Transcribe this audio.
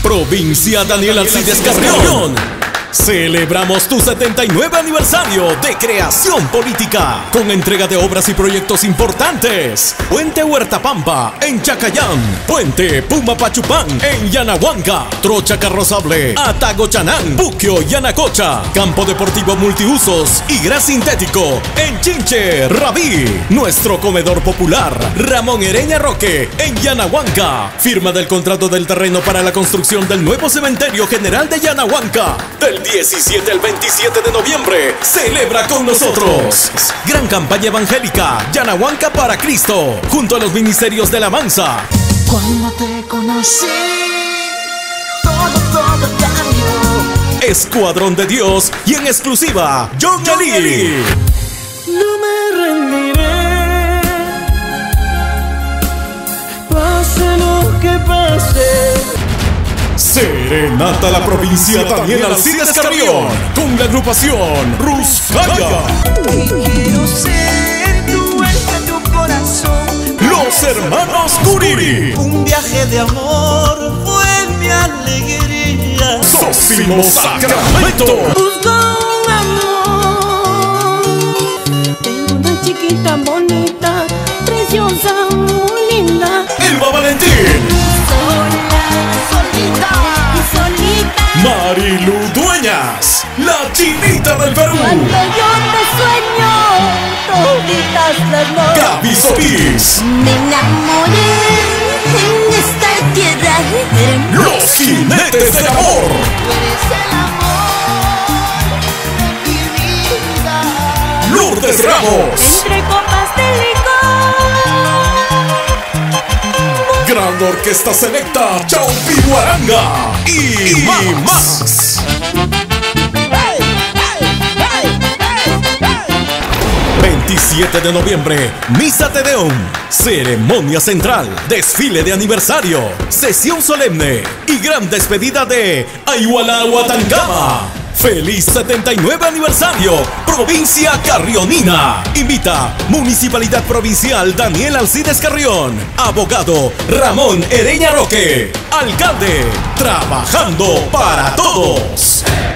Provincia Daniel Alcides Carrión. Celebramos tu 79 aniversario de creación política con entrega de obras y proyectos importantes. Puente Huertapampa en Chacayán, Puente Puma Pachupán en Yanahuanca, Trocha Carrozable, Atagochanán, Buquio y Yanacocha, Campo Deportivo Multiusos y Gras Sintético en Chinche, Rabí. Nuestro comedor popular Ramón Ereña Roque en Yanahuanca. Firma del contrato del terreno para la construcción del nuevo cementerio general de Yanahuanca. Del 17 al 27 de noviembre, celebra con nosotros. Gran campaña evangélica, Yanahuanca para Cristo, junto a los ministerios de la Mansa. Cuando te conocí, todo cambió. Escuadrón de Dios y en exclusiva, John Eli. No me rendiré, pase lo que pase. Serenata la provincia Daniel Alcides Carrión con la agrupación Ruscaya. Y quiero ser tu alma, tu corazón. Los hermanos Curiri. Un viaje de amor fue mi alegría. Sósimo Sacramento. Busco un amor. Tengo una chiquita bonita, preciosa, muy linda. Elba Valentín. Marilu Dueñas, la chinita del Perú. Cuando yo te sueño, toditas las noches. Gaby Solís. Me enamoré en esta tierra. Los jinetes del amor. Tú eres el amor de mi vida. Lourdes Ramos. Entre copas de licor. Gran Orquesta Selecta Chaupi Guaranga. Y más. 27 de noviembre, Misa Te Deum, ceremonia central, desfile de aniversario, sesión solemne y gran despedida de Ayuala Huatancama. ¡Feliz 79 aniversario, Provincia Carrionina! Invita Municipalidad Provincial Daniel Alcides Carrión, abogado Ramón Ereña Roque, alcalde, trabajando para todos.